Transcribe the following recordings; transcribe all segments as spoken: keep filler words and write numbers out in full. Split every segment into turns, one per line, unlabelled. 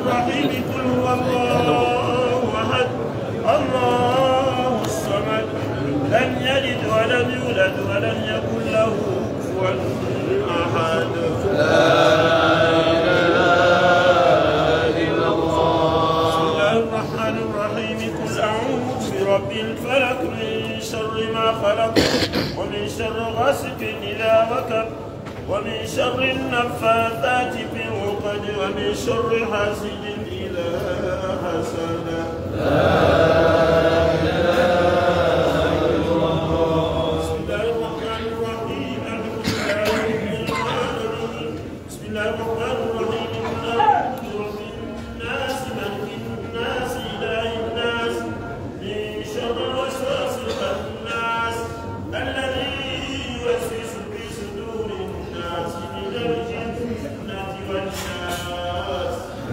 الرحيم قل هو الله أحد الله الصمد لم يلد ولم يولد ولم يكن له كفوا أحد. لا إله إلا الله. بسم الله الرحمن الرحيم قل أعوذ برب الفلق من شر ما خلق ومن شر غاسق إذا وقب ومن شر النفاثات في العقد ومن شر حاسد إذا حسد. لا إله إلا الله. بسم الله الرحمن الرحيم الحمد لله رب العالمين. بسم الله الرحمن الرحيم قل أعوذ برب الناس ملك الناس إله الناس من شر الوسواس الخناس الذي يوسوس في صدور الناس من الجنة والناس.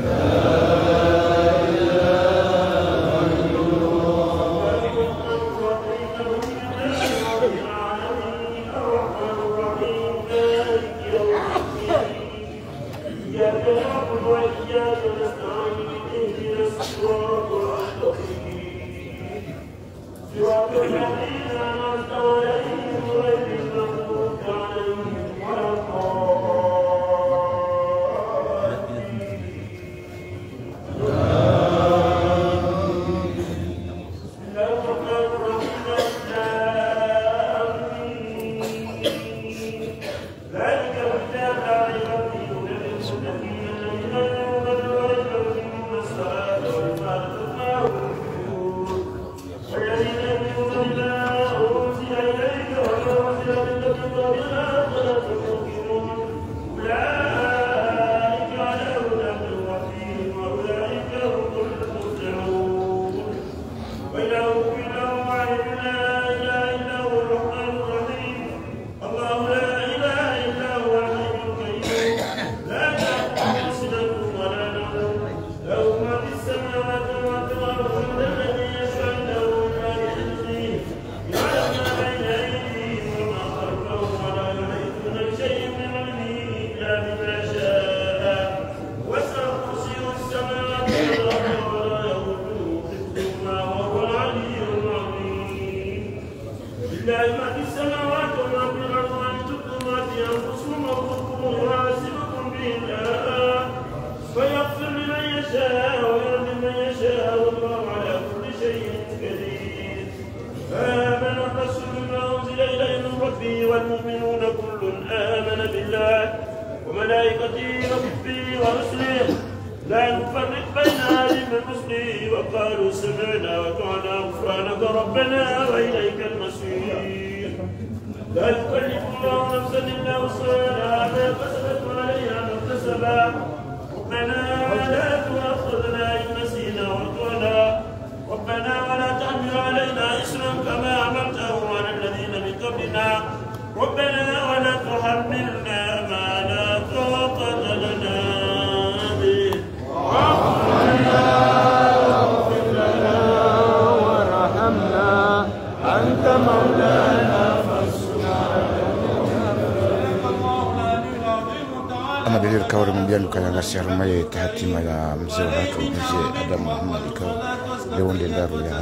والمؤمنون كل آمن بالله وملائكته وكتبه ورسله لا نفرق بين أحد من رسله وقالوا سمعنا وأطعنا غفرانك ربنا وإليك المصير. لا يكلف الله نفسا إلا وسعها ما كسبت وعليها ما اكتسبت ربنا لا تؤاخذنا إن نسينا وأطعنا ربنا ولا تحمل علينا إصرا كما عملته على الذين من قبلنا ربنا ولا تحملنا ما لا طاقة لنا به ربنا اغفر لنا وارحمنا أنت مولانا فانصرنا
Ana bilir kawar mbiyandu kaya ngasi harumaye tahatima ya mzee watu mzee Adam Muhammad Kaw lewonde ndaru ya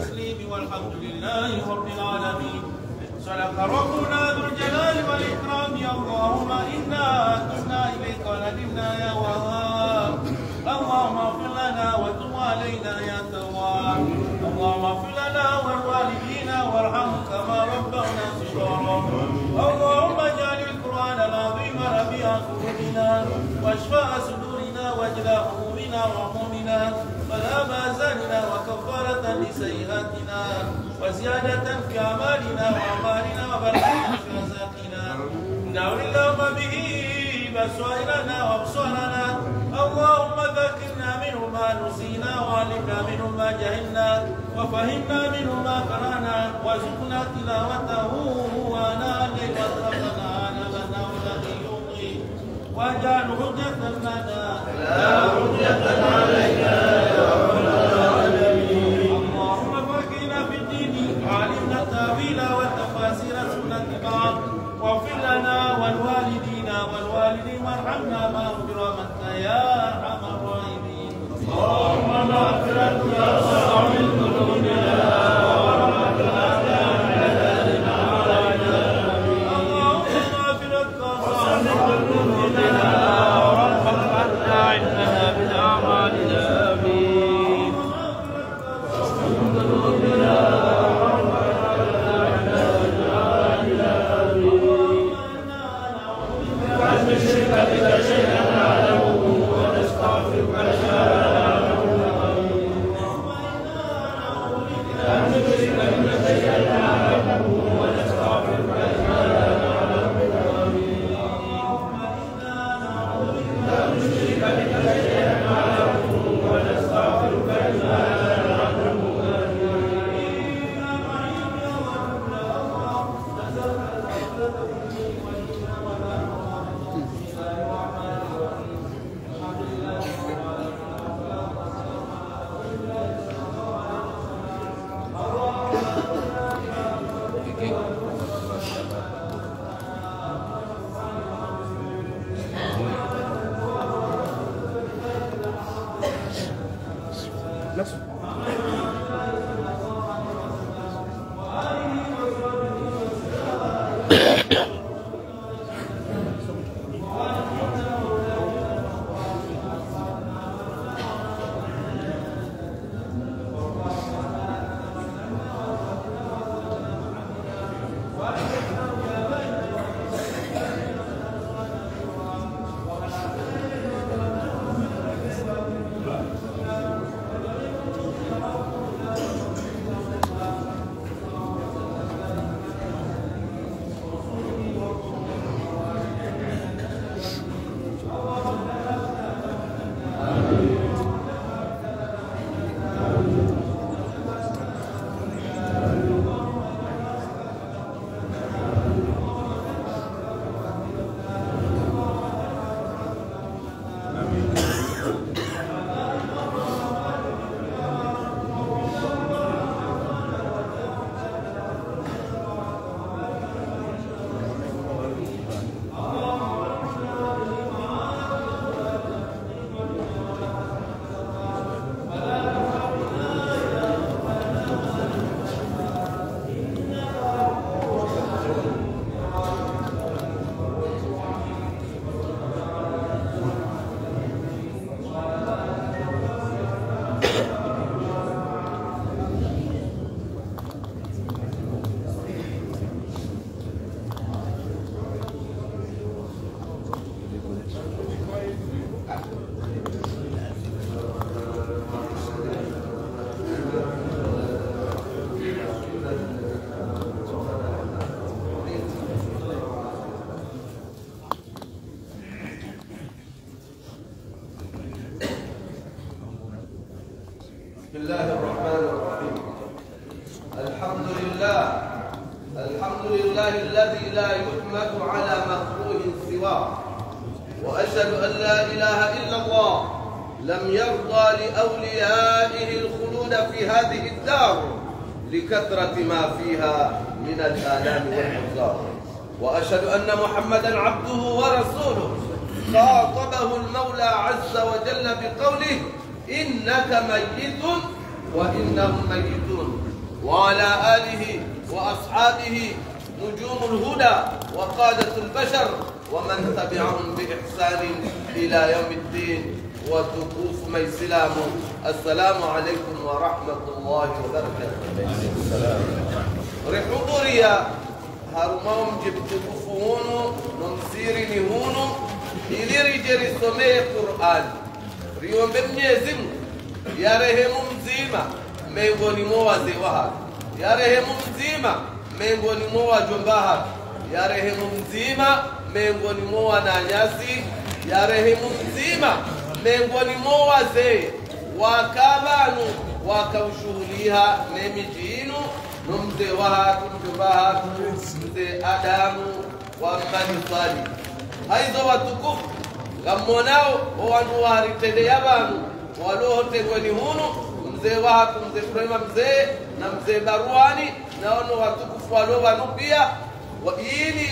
صدق ربنا ذو الجلال والإكرام. اللهم إنا أتنا إليك وندمنا يا وهاب. اللهم اغفر لنا وتب علينا يا تواب. اللهم اغفر لنا ولوالدينا وارحمهم كما ربونا صغارا. اللهم اجعل القرآن العظيم ربيع قلوبنا واشفاء صدورنا واجلاء همومنا وهمومنا وذهاب أحزاننا وكفارة لسيئاتنا وزيادة في أعمالنا وأعمالنا وبركة في رزقنا. نور اللهم به بصائرنا وابصارنا. اللهم ذكرنا منه ما نسينا وعلمنا منه ما جهلنا وفهمنا منه ما قرأنا وارزقنا تلاوته وأناء الليل وأطراف النهار لنا والذي يوقي واجعل حجة لنا لا حجة علينا يا رب العالمين. اللهم فقهنا في الدين وعلمنا التأويل والتفاسير سنة بعض واغفر لنا والوالدين والوالدين وارحمنا معهم برحمتك يا أرحم الراحمين.
بسم الله الرحمن الرحيم. الحمد لله الحمد لله الذي لا يحمد على مكروه سواه، وأشهد أن لا إله إلا الله لم يرضى لأوليائه الخلود في هذه الدار لكثرة ما فيها من الآلام والأحزان، وأشهد أن محمدا عبده ورسوله خاطبه المولى عز وجل بقوله إنك ميت وإنهم ميتون، وعلى آله وأصحابه نجوم الهدى وقادة البشر ومن تبعهم بإحسان إلى يوم الدين وتقوف ميسلام. السلام عليكم ورحمة الله وبركاته. رحضوريا هرمهم جبتكفون نمسيرني هونو ili rije risomee Qur'an, riombe Mwenyezi Mungu ya rehemu mzima miongoni mwa wazee wa hapa, ya rehemu mzima miongoni mwa wajomba hapa, ya rehemu mzima miongoni mwa wananyasi, ya rehemu mzima miongoni mwa wazee wakabanu wakaushuhulia nemijinu numze wa hatu mjomba hatu mzee Adamu wa Malisali haizo watukufu ngamonao wanu waritende abantu walohotegweni hunu mzee watu mzee Ibrahima mzee na mzee Baruani na wano watukufu walowanu pia ili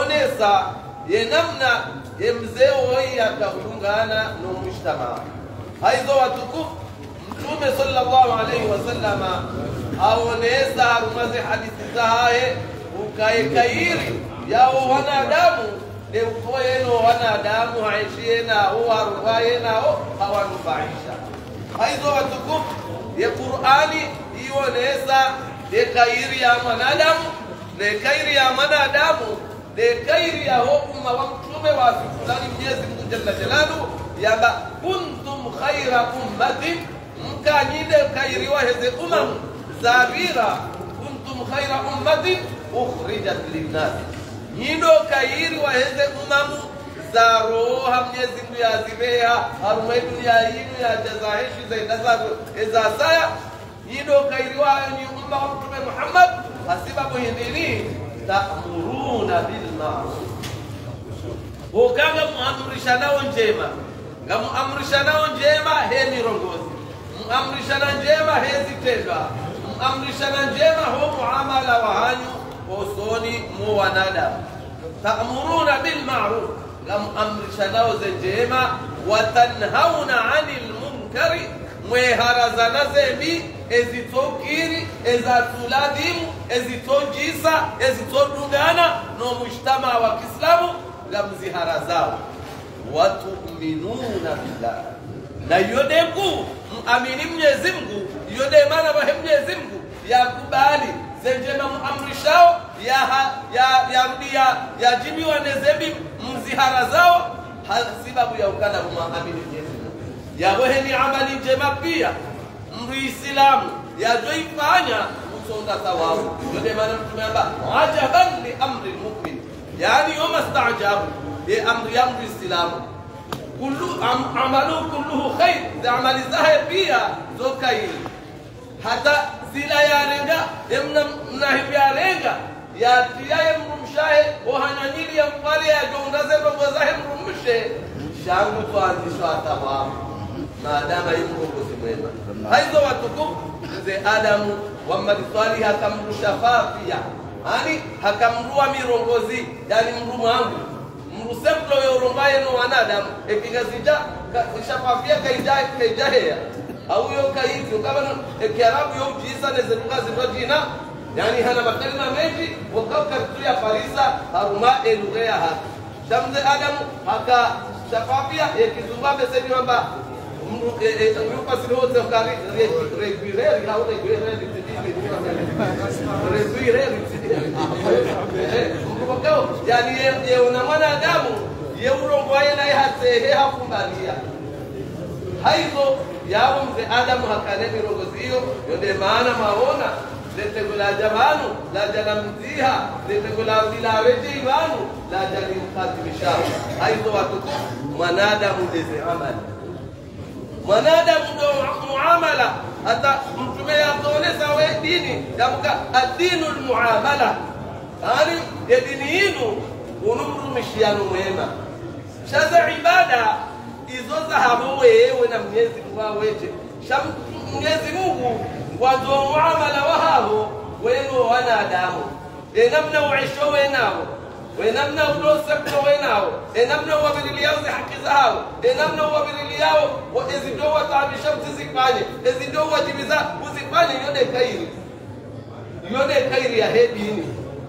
waahonesa ye namna ye mzee woyi akaungana no mujtamaa haizo watukufu Mtume sallallahu alayhi wasallam aoneza harumaze hadithi zahaye ukaekairi yao wanadamu de ukoyeno wanadamu haishiena au haruwaena au hawanufaisha haizo watukufu ya Qur'ani ioneza de kairi ya wanadamu de kairi ya wanadamu de kairi ya umma wa Mtume wa fulani Mwenyezi Mungu Jalla Jalaluhu yaba kuntum khayra ummatin mkanyide kairiwa heze umam zabira kuntum khayra ummatin ukhrijat linnas nido kairiwa heze umamu za roha Mwenyezi Mungu yazibeha harumai dunia yinu ya jazahishi zaida zabu eza saya nido kairiwa ni umma wa Mtume Muhammad asibabu hindini ta'muruna bil ma'ruf ukanga muamrisha nao njema ngamu amrisha nao njema he mirongozi muamrisha na njema he zitendwa muamrisha na njema ho muamala wa hanyu osoni mu wanadamu ta'muruna bil ma'ruf ngamu amrisha nao njema wa tanhauna 'anil munkari mweharazana zembi ezitokiri ezatuladimu ezitojisa ezitodungana no mujtama wa Kiislamu ngamzihara zao watu'minuna billah na yode mkuu muamini Mwenyezi Mungu yode maana wa Mwenyezi Mungu yakubali zenjema muamrishao ya ya ya rudia ya jibi wa nezebi mzihara zao sababu ya ukana muamini Mwenyezi Mungu yawe ni amali njema pia muislamu yajoifanya usonga sawabu yode maana tumeamba ajaban li amri almu'min yani yoma staajabu bi amri ya muislamu kullu amalu kulluhu khair za amali zahe pia zo khair hata zila yarenga emna mnahibia renga ya tiaye mrumshahe ohanyanyili ya mpale ya jongaze rogo zahe mrumshe shangu tuanzishwa tawamu maadama yimrongozi mwema haizo watukufu mzee Adamu wa madiswali hakamrusha fafia yani hakamrua mirongozi yani mrumu wangu mrusemplo yorombaye no wanadamu ekigazija ishafafia kaijai kaijahea au yo kaivyo kama ekiarabu yo jisa nezeruka zibajina yani hana makalima mengi wakaka ya farisa haruma elugea ha shamze Adamu haka shafafia ekizumba beseni kwamba mru yupa sirote kari reguireri au reguireri reguireri mkubakao yani ye una mwanadamu ye urongwaye naye hatehe hakumbalia haizo yao mzee Adamu hakane mirongozi hiyo yonde maana maona letegula jamanu la jalamziha letegula bilaweji ibanu la jalimkatimisha haizo watukufu mwanadamu ndeze amali mwanadamu ndo muamala hata mtume yatueleza we dini yamuka ad-dinul muamala yani ya dini yenu unumrumishiano mwema shaza ibada izo zahabu wewe na Mwenyezi Mungu weje sham Mwenyezi Mungu wazo muamala wao wenu wanadamu e namna uisho wenao we namna udosepto wenao e namna wabiliyao za haki zao e namna wabiliyao wa ezido watabisha mtizifanye ezido wajibiza uzifanye yode kairi yode kairi ya hedini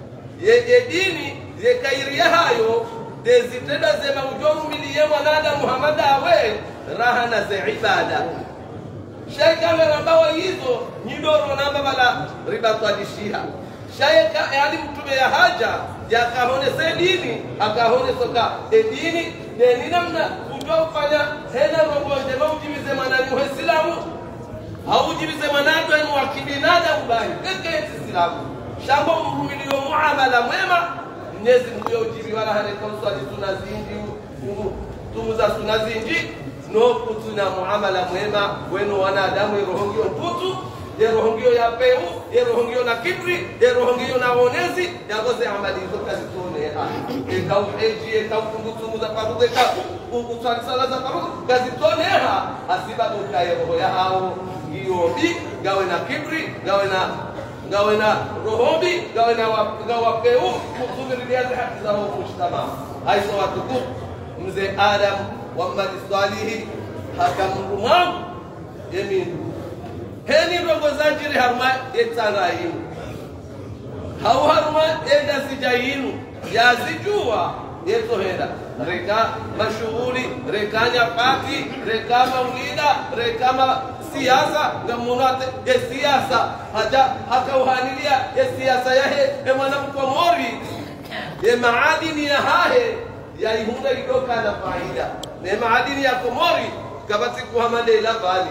ye dini ye kairi ya hayo dezitenda zema ujoru miliye mwanada Muhammad awe rahana za ibada shayka merabawa hizo nyidoro namba bala riba twadishiha shayka yani mtume ya haja yakahone se dini akahone soka e dini de ni namna ujofanya hena robo jema ujibize manani muislamu au ujibize manado en wakibinada ubani keke islamu shambo mrumilio muamala mwema Mwenyezi Mungu yojibi wala hane kausali tunazinji tumuza tunazinji no kutuna muamala mwema wenu wanadamu rohongio putu ye rohongio ya peu ye rohongio na kibri ye rohongio na onezi yagoze amali hizo kazi tone ah e kau eji e kau kungutu za parude ka ukutwali sala za parude kazi tone ha asiba ukaye roho ya hao hiyo bi gawe na kibri gawe na gawe na rohobi gawe na gawa peu kutumilia haki za mujtama haiso watukufu mzee Adam wa madiswalihi hakamrumamu yemindu heni rogo zanjiri harma yetsana yinu hau harma enda sija yinu yazijua yetohenda reka mashughuli reka nyapati reka maulida reka ma siasa ngamunate ya siasa haja hakauhanilia ya siasa yahe ya mwanamko mori ya maadini ya hahe ya ihunda idoka na faida na maadini ya komori kabati kuhamade ila bali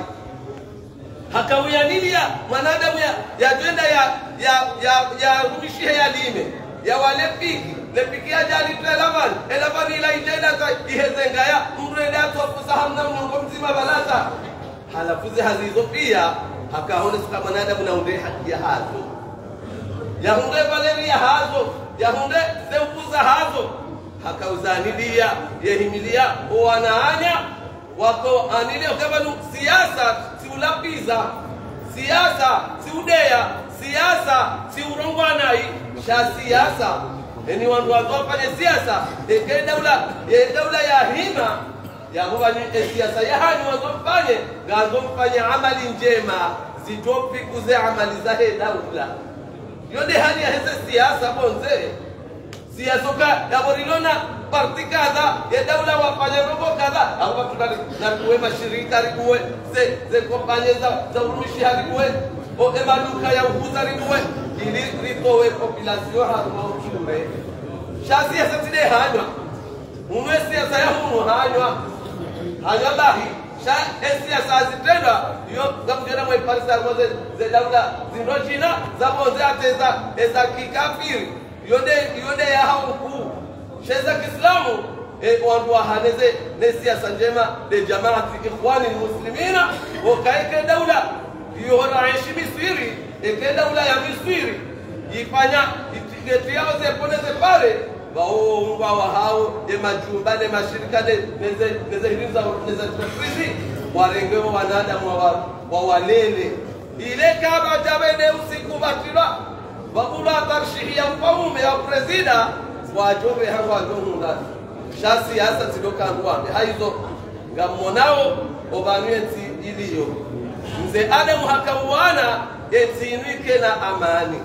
hakawiyanilia mwanadamu ya ya twenda ya ya ya ya rumishia ya lime ya wale piki le piki ya jali twelavan elavan ila ijenda za ihezenga ya mrenda tofusa hamna mnongo mzima balata halafuzi hazizo pia hakaone sika mwanadamu na unde haki ya hazo ya hunde valeria hazo ya hunde zeukuza hazo hakauzanilia yehimilia wanaanya wako anilia ukabanu siasa si ulapiza siasa si udea siasa si urongwanai sha siasa eni wandu wazofanye siasa eke daula ye daula ya hima ya huwa ni siasa ya hani wazofanye ngazofanye amali njema zitopi kuze amali za he daula yode hani ya hese siasa bonze siasa ka ya borilona parti kadha ya daula wafanye robo kadha au watu na kuwe mashirika rikuwe ze ze kompanye za za urumishi harikuwe o emaduka ya uhuza rikuwe ili ritowe population haruma uchure shasi ya satide hanywa unwe siasa ya hunu hanywa hanywa bahi sha siasa zitenda yo gamjena mwe parisa roze ze daula zinojina za bonze ateza eza kikafiri yode yode ya hauku sheza Kiislamu e wandu wahaneze ne siasa njema de jamaati ikhwani muslimina wakaike daula hiyo wanaishi Misri eke daula ya Misri ifanya itigeti yao zeponeze pale wao wao hao de majumba de mashirika de neze neze hiliza neze trafiki warengewa wanadamu wa walele ile kama tabende usiku batila babula tarshihia mfaume ya presida wajobe hawa wajohunda shasi hasa sidoka ngwambe haizo ngamonao obanweti iliyo mze adamu hakawana etinuike na amani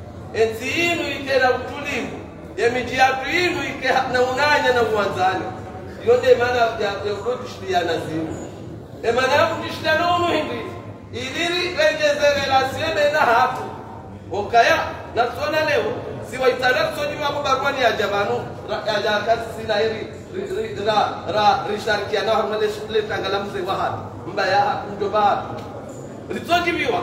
etinuike na utulivu yemijiatu inu ike na unanya na uwanzani yonde maana ya kudishia nazimu e maana ya kudishia na unu hindi iliri rejeze relasione na hafu okaya na tuona leo siwa itana tsoni wako barwani ya jabanu ya jakati sina hiri ra ra risharikiana hamale shule tangala mzee wa hadi mbaya ndoba ritoji biwa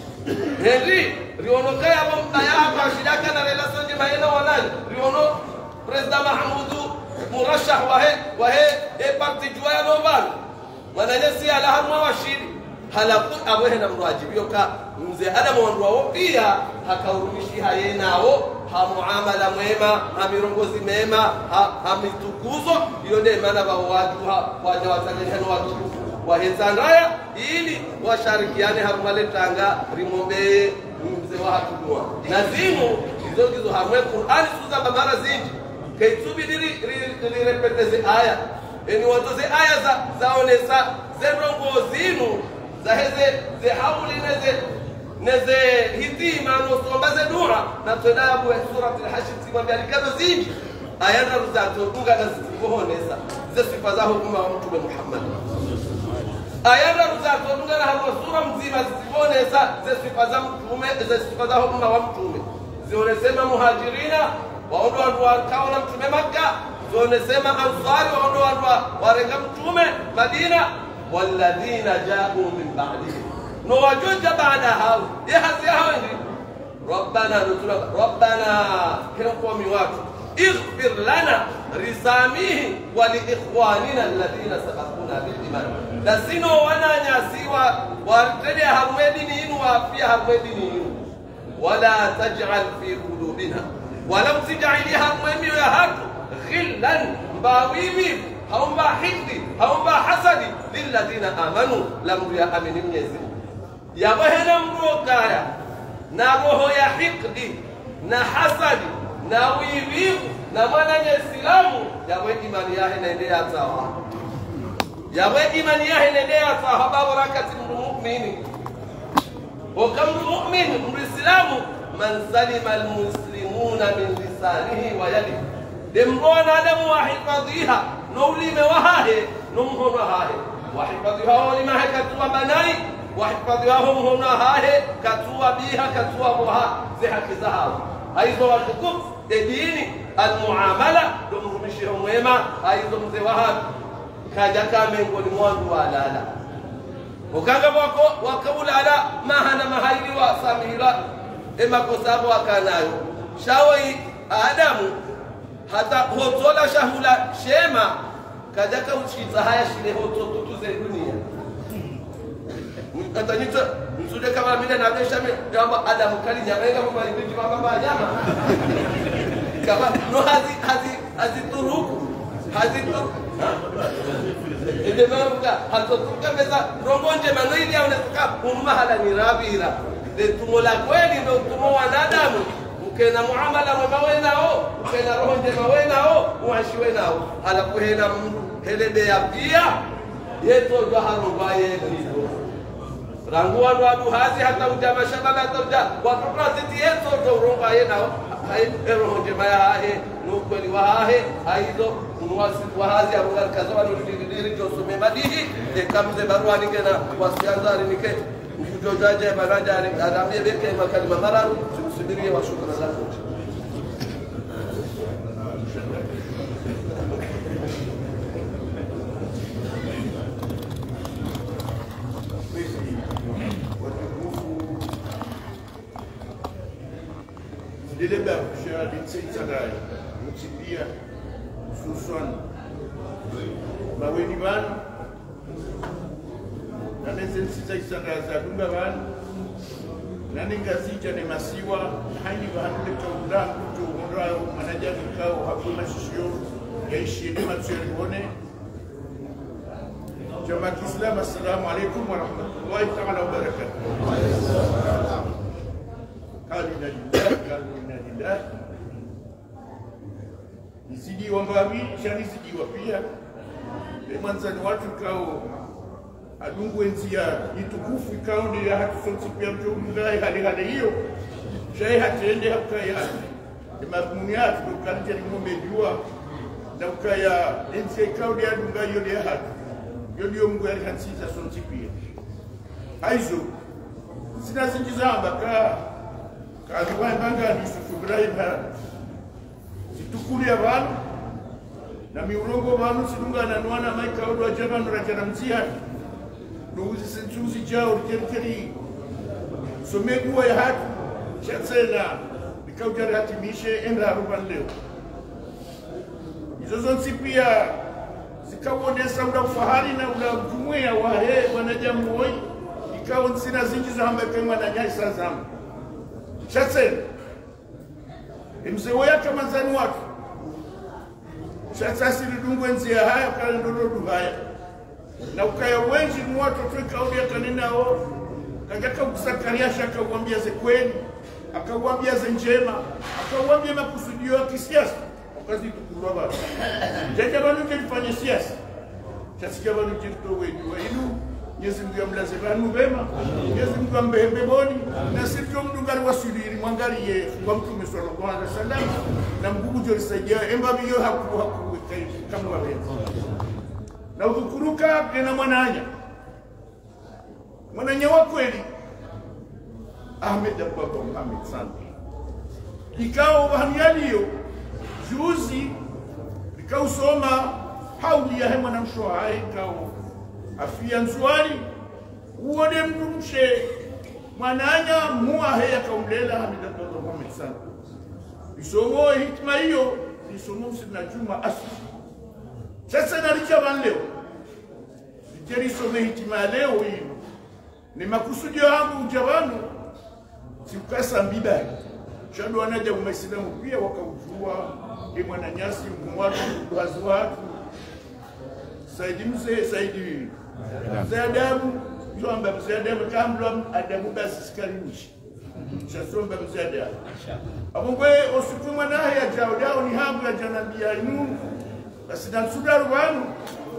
Henry riono kaya hapo mbaya kwa shidaka na relation je maana wanani riono president Mahmudu murashah wahe wahe e parti juaya noban wananyasi ala hamwa washiri halafu awehe na mwajibiyo ka mzee Adamu wanduwao pia hakaurumishi haye nao hamuamala mwema hamirongozi mema hamitukuzo yonde maana wa watu waja watangeneno watukufu wahezandaya ili washarikiane harumale tanga rimombe mzee wa hatukua nazimu hizo hizo hamwe Qur'ani suza babara zinji kaitubi diri repeteze aya eni watoze aya za zaonesa zerongo zinu zaheze ze hauli neze neze hitima no sombaze dua na twenda ya sura al-hashr simwambia likazo zinji ayana ruzato dunga na zikuhonesa ze sifa zao umma wa mtume Muhammad ayana ruzato dunga na hapo sura mzima zikuhonesa ze sifa za mtume ze sifa zao umma wa mtume zionesema muhajirina waondo watu wakao na mtume Makka zionesema ansari waondo watu warenga mtume Madina والذين جاءوا من بعدهم نوجد بعدها يهزي هاوندي ربنا نطلب ربنا كنقوم واتو اغفر لنا رساميه ولإخواننا الذين سبقونا بالإيمان لسنو وانا ناسيوا وارتدي هرمدينين وفي هرمدينين ولا تجعل في قلوبنا ولم تجعل هرمدين يهاتو غلا باويبي هم حقدي هم حسدي للذين آمنوا لم يأمنوا يزيد يا بهنا مروكايا نروه يا حقدي na hasadi na wivu na mwana nyesilamu ya wewe imani yake inaendelea sawa yawe imani yahenendea sahaba warakati muumini وكم مؤمن الإسلام من سلم المسلمون من لسانه ويده دمرونا دم وحفظيها نولي موهاه نمهن هاه وحفظيها ولما هي كتوى بناي وحفظيها هم هنا هاه كتوى بيها كتوى بها زي حكزها أيضا وحكم الدين المعاملة دمرمشهم ويما أيضا زوهاب كجاكا من قول موان وعلالا وكذا وكو وكول على ما هنا ما هاي وساميلا إما كسب وكنايو شاوي آدم حتى هو تولا شهولا شيما كذا كوشي تهاي شيء هو تو تو زي الدنيا kata nyito msude kama mimi na besha jambo Adam kali nyamega kwa ibiji baba baba nyama kama no hazi hazi hazi turuku hazi turuku ende mamuka hatotuka meza rongonje manwili au natoka ummahala ni rabira de tumola kweli ndo tumo wanadamu ukena muamala mwema wenao ukena roho njema wenao uashi wenao ala kuhena helede ya pia yeto ndo harumba yetu ranguan wadu hazi hata ujama shababa hata uja wakapra ziti yeto ndo romba yenao hai roho njema ya hae nukweli wa hae haizo unwasi wa hazi abugar kazawa nudiri josome madihi de kamze barua ningena wasianzari nike ujojaje baraja aramie beke makalima mararu tusubirie wa shukrani zako
Dile babusha ditsaitsagai mutibia suswan baweni ban nanenzen sitsaitsaga dunga ban nanengazija ne masiwa hani bahande kaunda to ondra manaja kao hakuna shishio yaishi ni matserione jamaa Islam. Assalamu alaykum wa rahmatullahi ta'ala wa barakatuh. Kalina lillah kalina lillah Nizidi wambami, shani zidi wapia Lemanzani watu kao Adungu enzia Nitukufu kao ni ya hatu sonsi pia mtu mdai hali hali hiyo Shai hatiende hapka ya Lemadmuni hatu Kalija ni mwome jua Na ukaya enzia kao ni adunga yoni ya hatu Yoni yo mungu ya hansiza sonsi pia Haizo Sina zinjizamba ka Kaziwa mbanga ni Ibrahim Situkulia banu na miurongo banu sinunga na nwana maika odo ajabanu rajana mzia nuuzi sentuzi jao rikeri somegua ya hatu chatsela nikaujari hatimishe enda aruban leo izo zonsi pia zikawonesa ula ufahari na ula jumuia wahe wanajamu hoi ikawa nsina zinji za hamba kema na nyai sa zamu chatsela Mzewe yake manzani watu Sasa lidungu enzi ya haya kala ndolodu haya Na ukaya wenji mwatu tuika ulia kanina o Kajaka ukisakaria shaka uambia ze kweni Aka uambia ze njema Aka uambia makusudio ya kisiasa Wakazi tukurwa bada Jaja banu jelifanya siasa Chasika banu jelito wenyu wa inu Nyezi mdu ya mlaze banu bema Nyezi mdu ya mbehembe boni Na sirjo mdu ngari wasuliri Mwangari ye Kwa mtu meswala kwa ala salam Na mgugu jori sajia Emba miyo haku haku Kamu wa benzi Na udhukuruka Nena mwananya Mwananya wa kweli Ahmed Ababa Muhammad Santi Ikao wahamiani yo Juzi Ikao soma Hauli ya hema na mshoa Ikao Afia nsuari Uwode mdumshe Mwananya muwa heya kaumlela Hamida Ababa Muhammad Santi Isomo hitma hiyo Isomo msina juma asli Sasa naricha van leo Nijeri isome hitima leo hiyo Ni makusudio hangu ujawanu Siukasa mbibari Shadu wanaja umaisilamu pia wakaujua Ni mwananyasi mwatu Wazi watu Saidi mse Saidi Mse Adamu Jomba mse Adamu Kamblwa Adamu basi sikarimushi Shasomba mse Adamu Abungwe osukuma nahe ya jao Dao ni hamu ya janambia inu Basi na msudaru wanu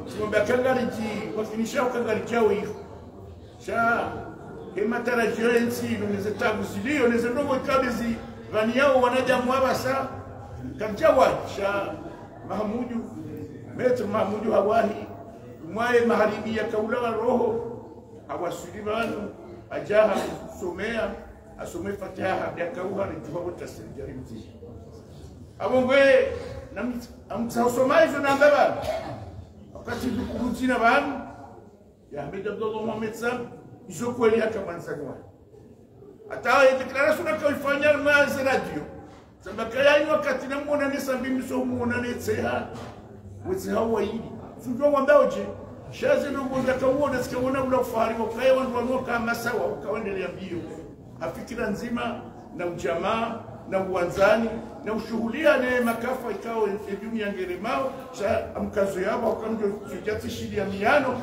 simba kangariji wakinisha kangari chao hiyo sha hema tarajio ensi nuneze tabu silio neze ndogo kabezi vani yao wanaja mwabasa kanjawa sha Mahamudu Metro Mahamudu hawahi mwae maharibi ya kaula roho hawasulibanu ajaha somea asome fatiha ya kauha rijuwa wotasiri jarimti abongwe amtsosoma izo nambaba wakati dukurutina banu ya Ahmed Abdullah Mohamed Sam izo kweli akamanzanwa atawa declaration akaifanya mwanzo radio sambaka yayi wakati namwona nesambi msomuona netseha wetseha waidi sujua wambaoje shazi nubunda kawona sikawona ulafari wakaye wandu wanoka masawa ukawendelea mbio afikira nzima na ujamaa na uwanzani na ushuhulia ne makafa ikao elimu ya ngeremao cha mkazo yabo wakanjo sujati shidi ya miano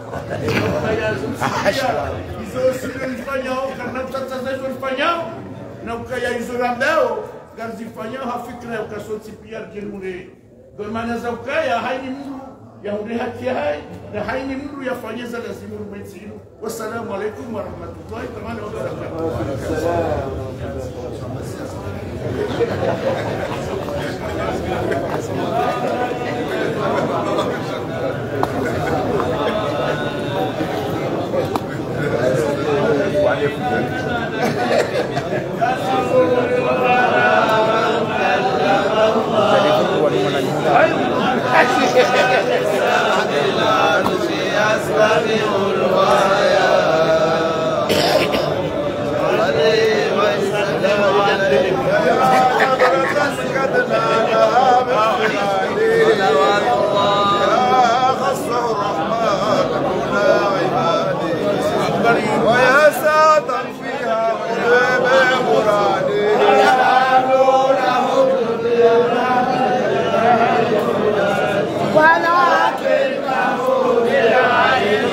izo sile nifanyao kana tataza izo nifanyao na ukaya izo rambao garzifanyao hafikira ya ukasoti pia jenure gomana za ukaya haini mru ya ure haki hai na haini mru ya fanyeza lazimu rumetiru. Wassalamu alaikum warahmatullahi wabarakatuh.
ويا ساطا فيها ويا مرادي ولكن له بالعين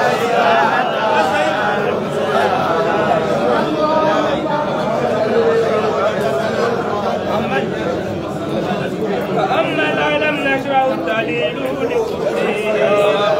فأما العلم نشرع الدليل لكفرها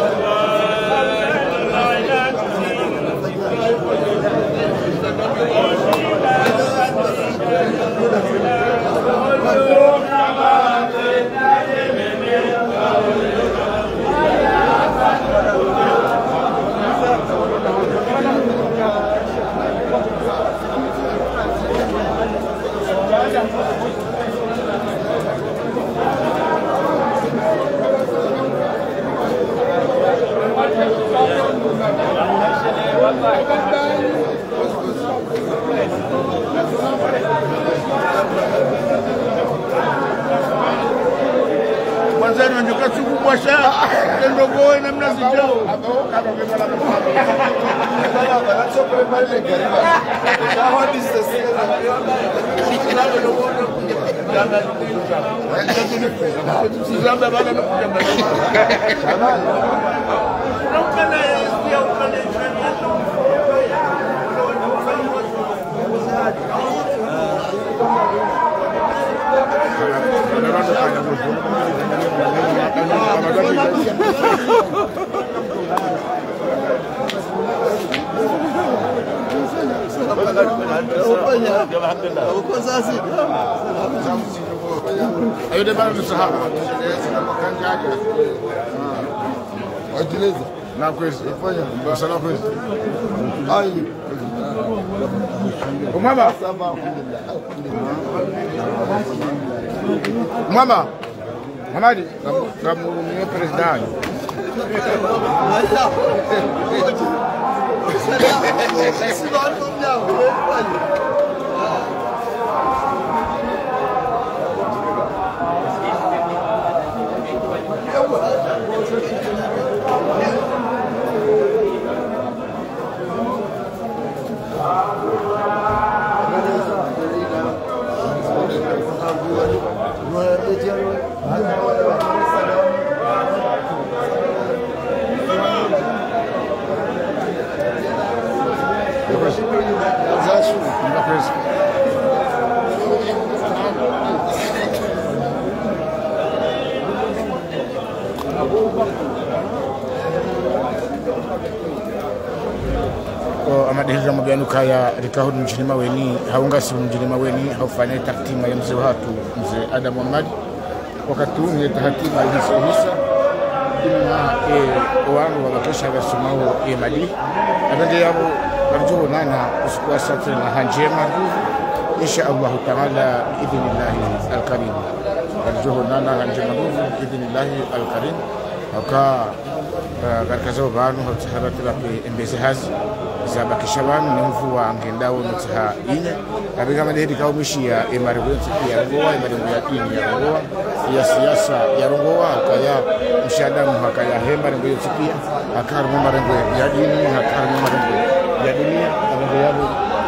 Mwanzani wanjoka suku kwa shaa Tendo goe na mnazi jao Ameoka na umemala ayo de bana sahaba kan jaja adileza na kwezi fanya sala kwezi ai umama umama Mamadi kamu ni president
madhihira mabianuka ya rikahudi mjilima weni haungasi mjilima weni haufanya taktima ya mzee watu mzee Adam Muhammad wakati ni tahatima hisa hisa ima wanu wabakesha gasumao ya madi abende yabo barjuhu nana usikuwa satri na hanjema insha Allah ta'ala idhnillahi al-karim barjuhu nana hanjema idhnillahi al-karim waka katika zao banu hataharati lapi embezi hazi zabaki shabanu ni mvua ngendao nutaha ine kabiga madhiri kaumishi ya imarigwenti ya Rongowa imarigwenti ya dini ya Rongowa ya siasa ya Rongowa kaya mshadamu hakaya hemba ringoyoti pia hakarumu marengo ya dini hakarumu marengo ya dunia marengo yabu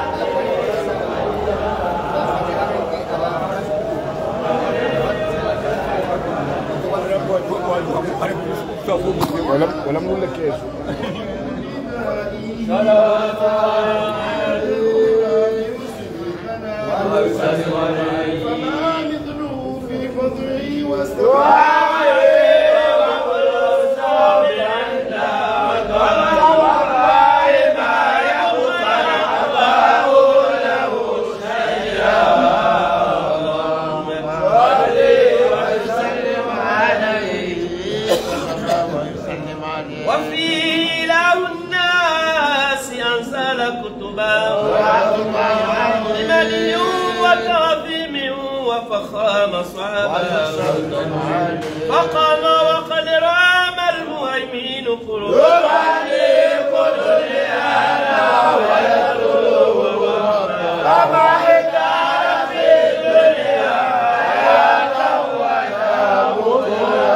ولا ولا نقول لك ايش فما مثله في فضله واستواء
فخام صعبا فقام وقد رام المهيمين قلوبا لكل ريانا ويطلب فما حكار في الدنيا حياة ويموت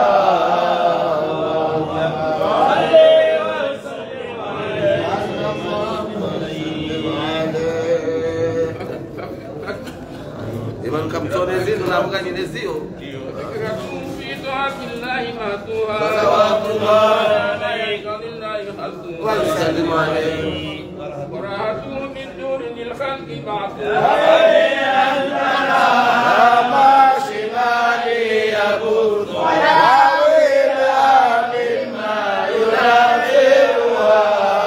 Iman kamtone zinu na mgani nezio
في طاعة الله مهدوها
صلواتullah
عليك لله خلقه
وسلم عليه
وراءته من دون الخلق بعثها
ما شمالي يبوط وياوينا مما ينافرها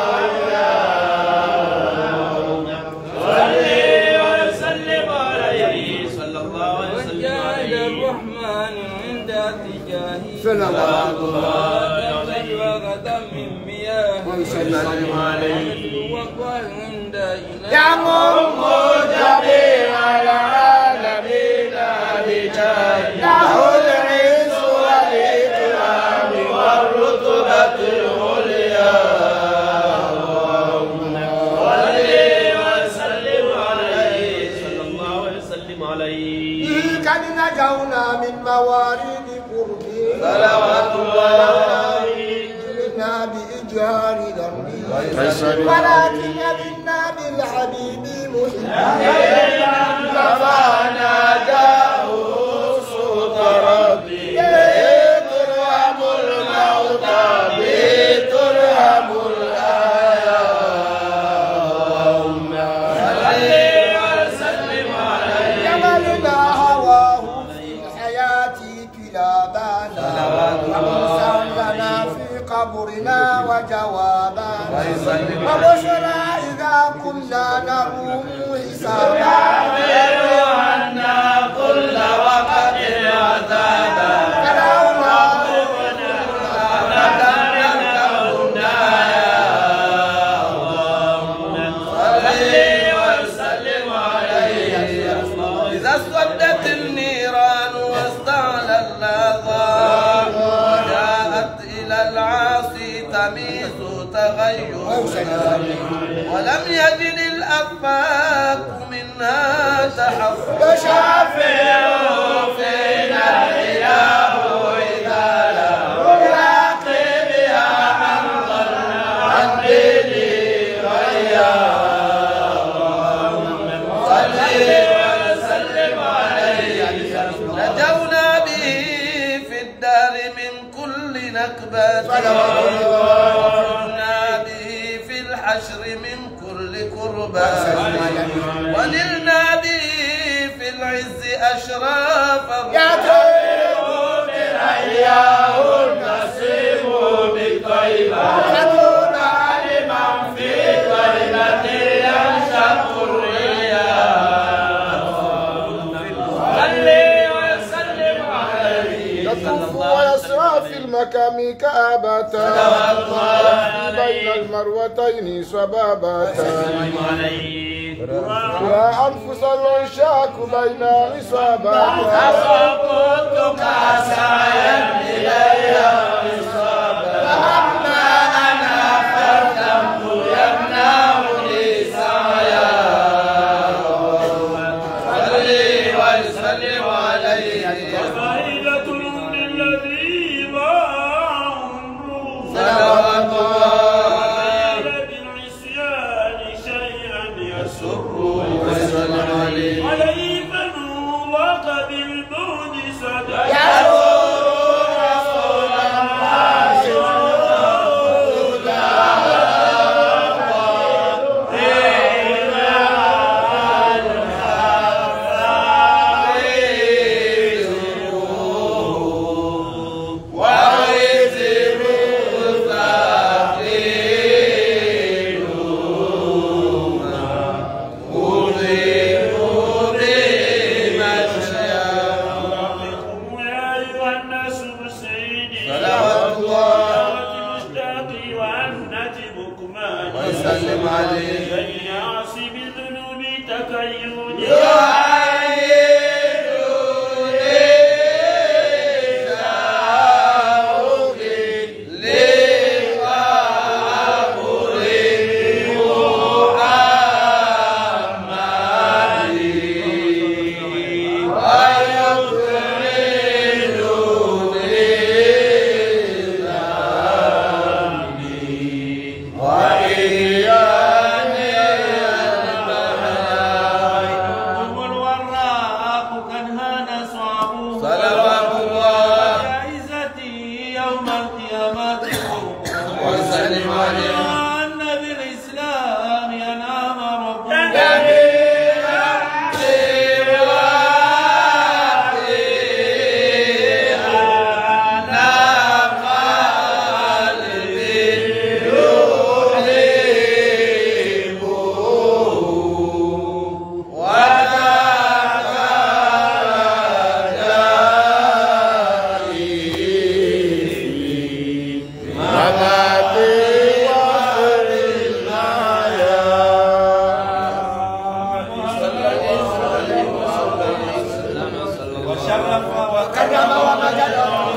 صلي وسلم عليه صلى الله عليه وسلم
الرحمن عند اتجاهه
صلوات
الله وغدا من مياه
وسلم عليه
وعند
يعمم جميع العالمين بجاه له العز والإكرام والرتبة العليا
صلي وسلم عليه صلى الله عليه وسلم عليه
قد نجونا من موارد قربه
صلوات الله
منا بإجهار ذنبه ولكن منا بالحبيب محبا كفانا جاءه صوت ربي ترهم الموتى ترهم الآيات
صلي وسلم عليه
جملنا هواه في الحياة كلابانا ومسلنا في قبرنا وجوابا وبشرى إذا كنا نروم حسابا
عنا كل وقت عذابا
إذا اسودت النيران واستعلى اللظى وجاءت إلى العاصي تميز تغير ولم يجد الأفاك منها تحفظ
شافع فينا الإله إذا لم يراقب يا من ضل عن ديني غيا
نجونا به في الدار من كل نكبة وفرنا به في الحشر من كل كربة ونلنا به في العز أشراف
يطير بالأيام النسيم بالطيبة فتنا لمن في طيبة
الحرم كعبة بين المروتين صبابة يا أنفس العشاق بين إصابة
فقلت كاسايا إليها إصابة فأما أنا فالذنب يمنعني سعيا صلي وسلم عليه
فائدة للذي ضاع عمره
صلوات الله
بالعصيان شيئا يسر
وسلم عليه
عليه فنوضق بالبعد صدى
وسلم عليه
كي يعصي بالذنوب تكيد
وسلم عليه
أن بالإسلام ينام ربنا وشرف وكرم ومجد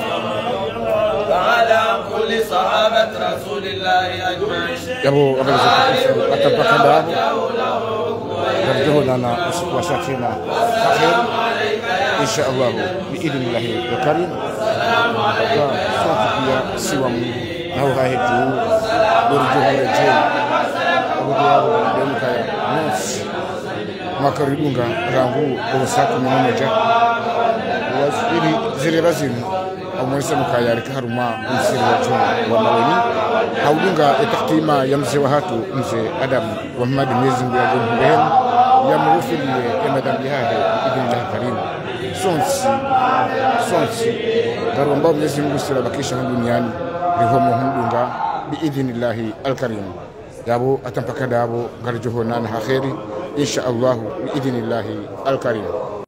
وعلى كل صحابة رسول الله أجمعين
Jabu atampaka dabu Garjuhu lana wasakina akhir Insyaallah biidhnillahi al-karim Suatu pia siwa Mungu Nau hahitu Berjuhu rejel Abudiyabu Demuka ya Nusi Makaribunga Rangu Usaku Mumuja Wasiri ziri razimu Umwesa mukayarika haruma Msiri wa juma wa maweni Haudunga etaktima ya mzee wa hatu Mzee Adam wa Muhammad Mwezi Mbu ya Jumhu Behemu Ya mrufili ya madambi hade Ibn Jaha Karimu Sonsi Sonsi Garwamba Mwezi Mbu sila bakisha duniani Rihomu hundunga Biidhinillahi al-Karim Yabo atampaka dabo Garjuhu nana hakhiri Insha'Allahu Biidhinillahi al-Karim